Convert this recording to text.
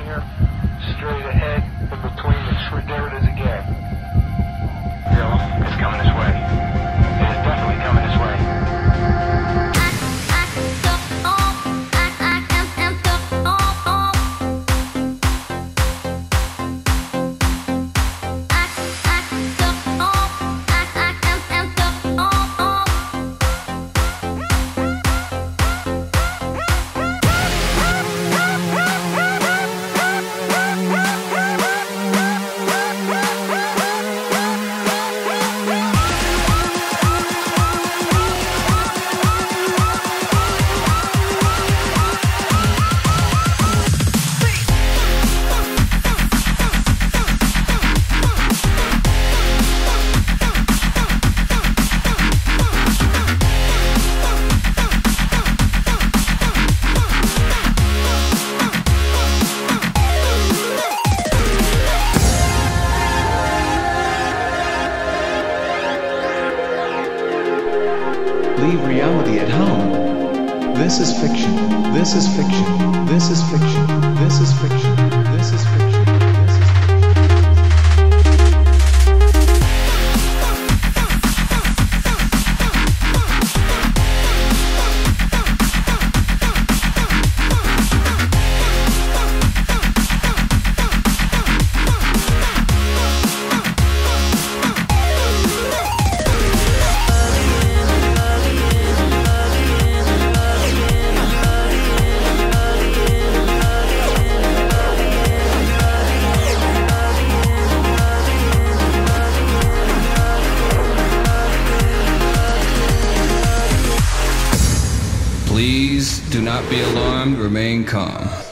here, straight ahead, in between there it is again. Bill, it's coming this way. It is definitely coming this way. Leave reality at home. This is fiction. This is fiction. This is fiction. This is fiction. This is fiction. Please do not be alarmed, remain calm.